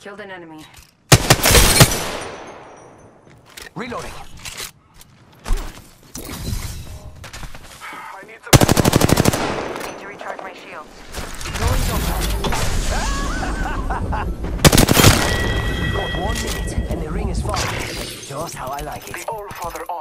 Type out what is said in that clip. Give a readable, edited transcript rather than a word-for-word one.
Killed an enemy. Reloading. I need some help. Need to recharge my shields. We've got 1 minute, and the ring is far. Just how I like it. The All-Father